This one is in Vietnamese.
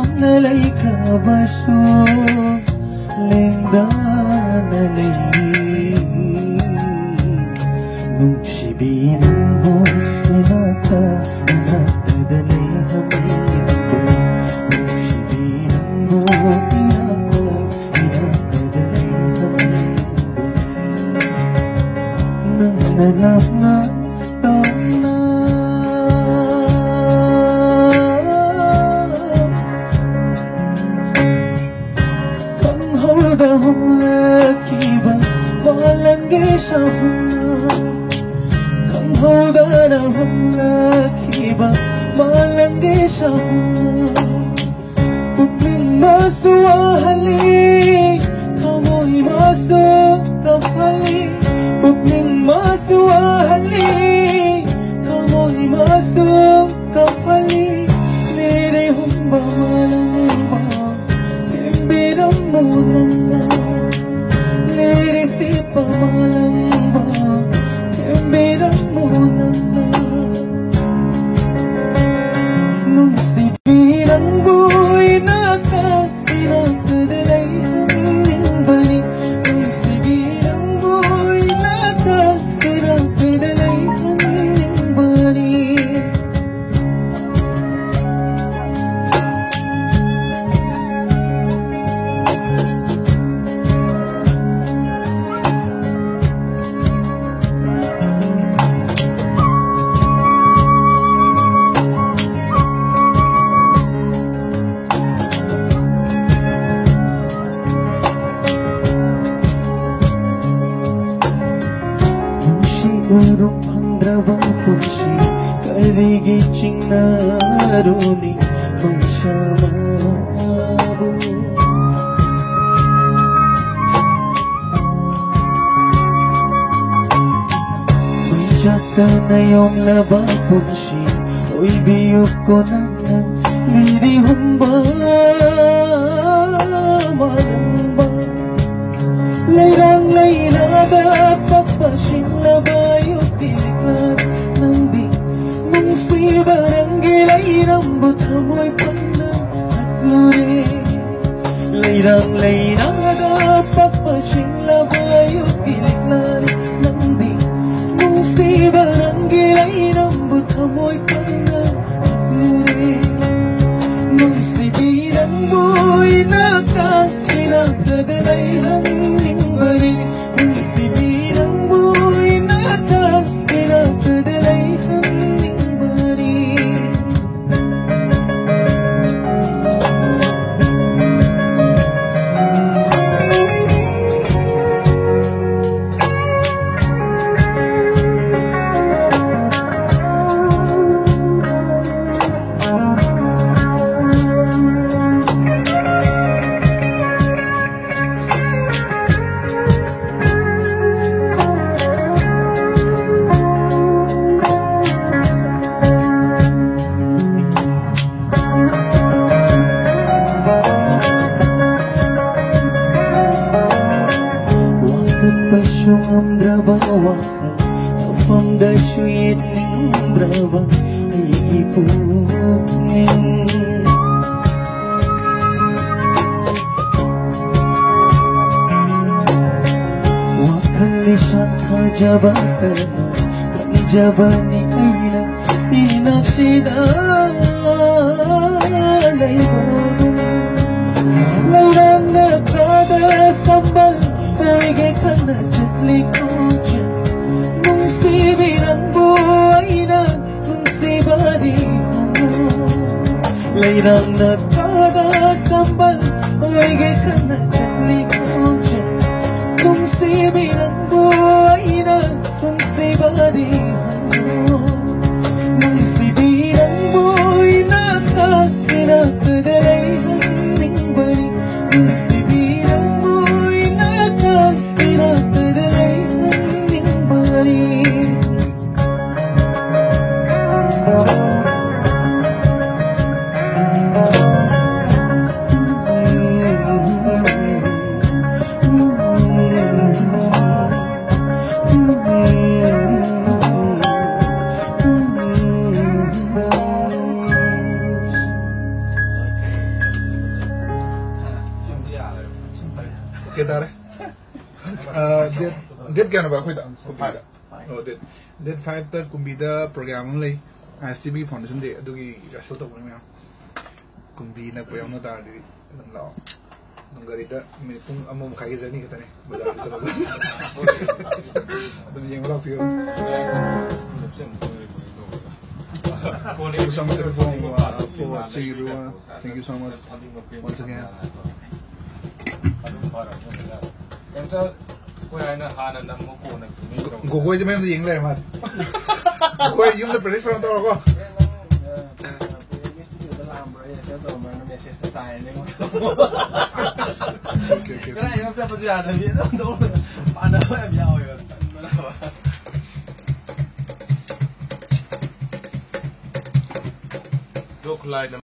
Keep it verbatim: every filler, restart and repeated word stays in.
na laikrabaso lengda na lay nungsibinan mo inata inatadalay hamid nungsibinan mo inata inatadalay hamid nang nalangan taon na sa hunga kang hauda na hunga kiba malangge sa hunga pugling masuahali kamoy maso kapali pugling masuahali kamoy maso kapali mere humba malangba kimbiram munanda mere sipa malangba kimbiram munanda nung sibilang buhay naka pinagdadalay ng bali nung sibilang buhay naka pinagdadalay ng bali urong pandrabang punsi karigicing naruni magsamabu Manjaka na yung labang punsi oy biyok ko nang lidi humba malamba layrang layrada papasing labayo tiniklat ng di nung si barangay rambut amoy pandan at lure layrang layrada papasing labayo tiniklat ng di nung si barangay rambut amoy pandan at lure nung si birang mo'y nakakilagdadalay ng lingbari nung si birang mo'y nakakilagdadalay ng lingbari pasyong ang drabang awakan apang dasyuyit ng drabang iipugin wakan lisang kajabatan ang jabani kaina inasidalay barong layrang nagkadasambal Naigay ka na dyan likod dyan nung si birang buhay na nung si badi mo layrang nagkakasambal Naigay ka na dyan likod dyan nung si birang buhay na nung si badi mo nung si birang buhay na kakinagdadalay ng lingbari nung si birang pinagdadalay ng lingbari cái ta đấy date date क्या ना बात कोई ता oh date date five तक कुंभी दा program ले I C B foundation दे अदुगी रसल तो बोले मैं कुंभी ना कोई हमने तार दी तुम लाओ तुम गरीब दा मैं तुम अम्मू मुखाई जर्नी कितना ने बाजार से लोग तुम ये वाला फिर Thank you so much for, uh, for Chiru. Thank you so much once again. Go go je main yeng le mat. Go yung le practice pa to ko. Okay okay. Cái này em sẽ bao giờ thì biết đâu bạn ơi em giàu rồi. Look like